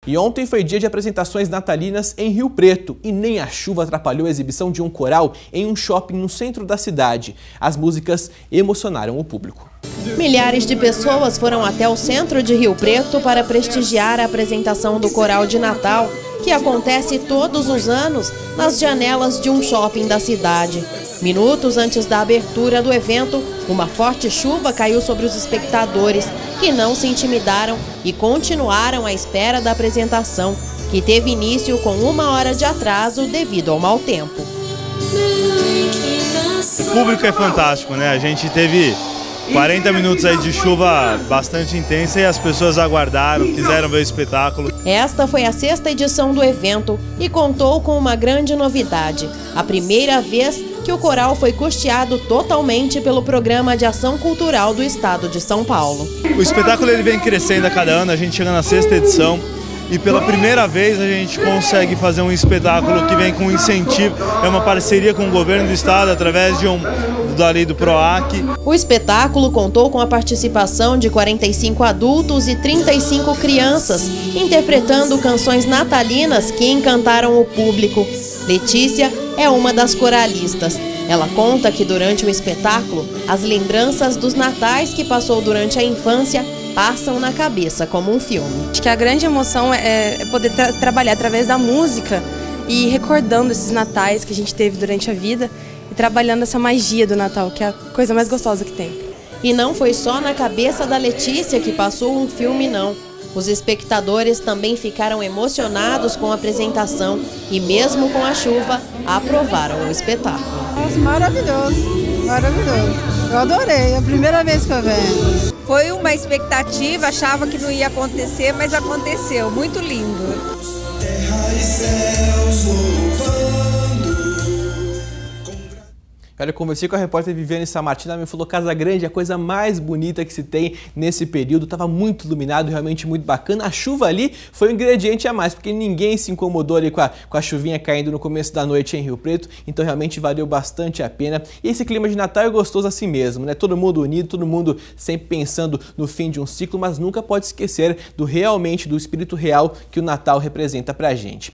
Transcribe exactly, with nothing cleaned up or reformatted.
E ontem foi dia de apresentações natalinas em Rio Preto e nem a chuva atrapalhou a exibição de um coral em um shopping no centro da cidade. As músicas emocionaram o público. Milhares de pessoas foram até o centro de Rio Preto para prestigiar a apresentação do Coral de Natal, que acontece todos os anos nas janelas de um shopping da cidade. Minutos antes da abertura do evento, uma forte chuva caiu sobre os espectadores, que não se intimidaram e continuaram à espera da apresentação, que teve início com uma hora de atraso devido ao mau tempo. O público é fantástico, né? A gente teve quarenta minutos aí de chuva bastante intensa e as pessoas aguardaram, quiseram ver o espetáculo. Esta foi a sexta edição do evento e contou com uma grande novidade. A primeira vez que o coral foi custeado totalmente pelo Programa de Ação Cultural do Estado de São Paulo. O espetáculo ele vem crescendo a cada ano, a gente chega na sexta edição. E pela primeira vez a gente consegue fazer um espetáculo que vem com incentivo, é uma parceria com o governo do estado através de um dali do PROAC. O espetáculo contou com a participação de quarenta e cinco adultos e trinta e cinco crianças, interpretando canções natalinas que encantaram o público. Letícia é uma das coralistas. Ela conta que durante o espetáculo, as lembranças dos natais que passou durante a infância passam na cabeça como um filme. Acho que a grande emoção é poder tra trabalhar através da música e recordando esses natais que a gente teve durante a vida e trabalhando essa magia do Natal, que é a coisa mais gostosa que tem. E não foi só na cabeça da Letícia que passou um filme, não. Os espectadores também ficaram emocionados com a apresentação e, mesmo com a chuva, aprovaram o espetáculo. Nossa, maravilhoso, maravilhoso. Eu adorei, é a primeira vez que eu venho. Foi uma expectativa, achava que não ia acontecer, mas aconteceu. Muito lindo. Terra e céus louvando. Olha, eu conversei com a repórter Viviane Sammartino, ela me falou que Casa Grande é a coisa mais bonita que se tem nesse período, estava muito iluminado, realmente muito bacana. A chuva ali foi um ingrediente a mais, porque ninguém se incomodou ali com a, com a chuvinha caindo no começo da noite em Rio Preto, então realmente valeu bastante a pena. E esse clima de Natal é gostoso assim mesmo, né? Todo mundo unido, todo mundo sempre pensando no fim de um ciclo, mas nunca pode esquecer do realmente, do espírito real que o Natal representa pra gente.